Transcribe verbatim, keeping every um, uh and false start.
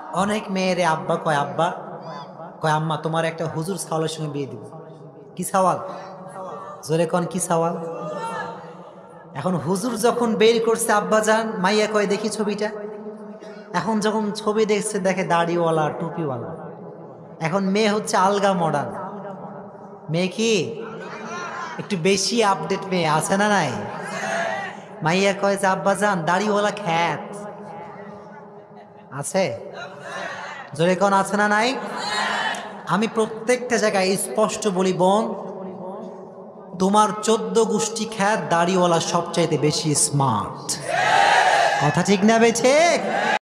অনেক মেয়েরে আব্বা কয়, আব্বা কয় আম্মা তোমার একটা হুজুর সাওয়ালের সঙ্গে বিয়ে দিব। কি সাওয়াল? জোরে কন কি সাওয়াল? এখন হুজুর যখন বের করছে আব্বা যান, মাইয়া কয় দেখি ছবিটা। এখন যখন ছবি দেখছে দেখে দাড়িওয়ালা টুপিওয়ালা। এখন মেয়ে হচ্ছে আলগা মডার্ন মেয়ে, কি একটু বেশি আপডেট মেয়ে আছে না নাই? মাইয়া কয় যে আব্বা যান দাড়িওয়ালা খ্যাত আছে, জোরে কোন আছে না নাই? আমি প্রত্যেকটা জায়গায় স্পষ্ট বলি, বোন তোমার চোদ্দ গোষ্ঠী খ্যাত দাড়িওয়ালা সবচাইতে বেশি স্মার্ট। কথা ঠিক না বে ঠিক?